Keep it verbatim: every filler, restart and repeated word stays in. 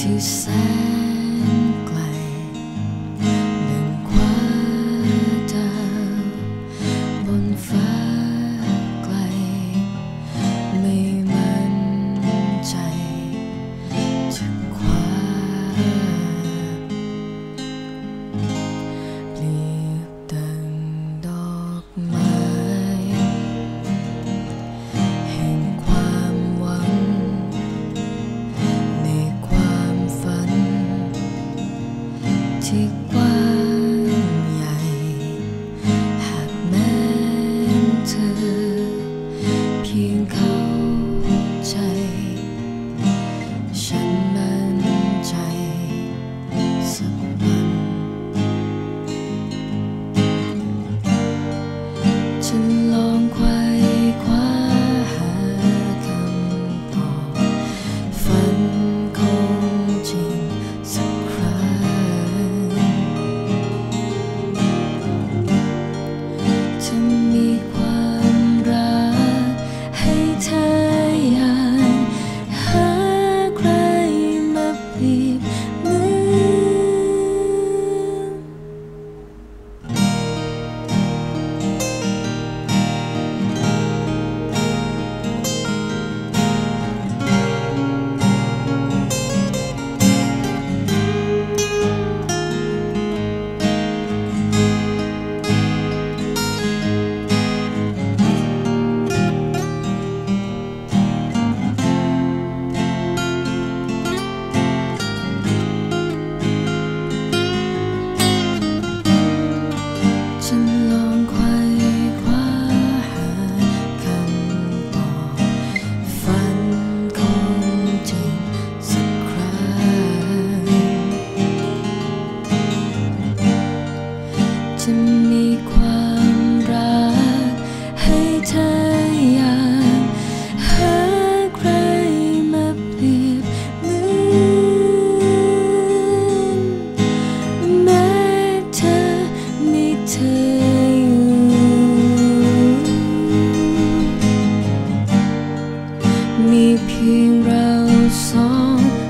ที่แสนไกลหนึ่งคว้าดาวบนฟ้าไกลไม่มั่นใจจะคว้าเปรียบดังดอกไม้แห่งความหวังในความฝันที่กว้างใหญ่หากแม้เธอเพียงเข้าใจฉันมั่นใจสักวันจะลองไขว่คว้าหาคำตอบฝันคงจริงสักครั้งจะมีความรักให้เธออย่างหาใครมาเปรียบเหมืฉันลองไขว่คว้าหาคำตอบฝันคงจริงสักครั้งจะมีความรักให้เธออย่างหาใครมาเปรียบเหมือนแม้เธอมีเธอมีเพียงเราสอง